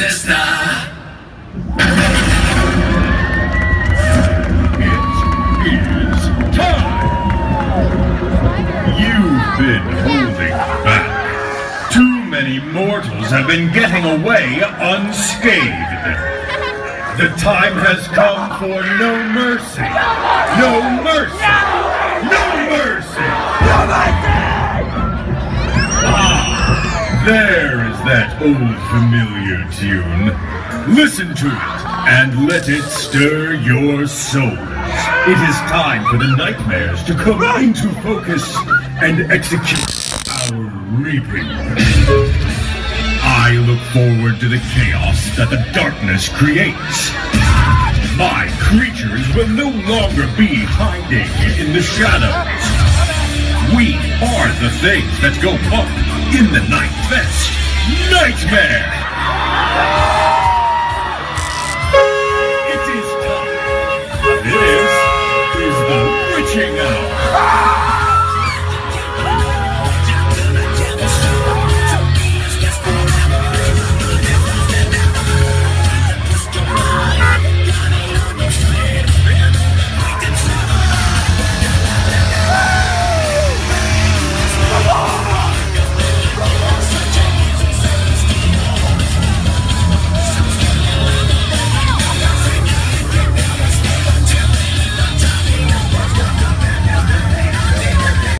sister. It is time. You've been holding back. Too many mortals have been getting away unscathed. The time has come for no mercy. No mercy. No mercy. Ah, there is that old familiar tune. Listen to it and let it stir your souls. It is time for the nightmares to come into focus and execute our reaping. I look forward to the chaos that the darkness creates. My creatures will no longer be hiding in the shadows. We are the things that go bump in the Night Fest Nightmare!